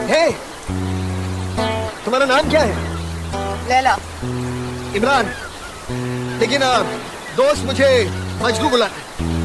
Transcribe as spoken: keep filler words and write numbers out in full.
हे, तुम्हारा नाम क्या है? लैला। इमरान। लेकिन दोस्त मुझे मजनू बुलाता है।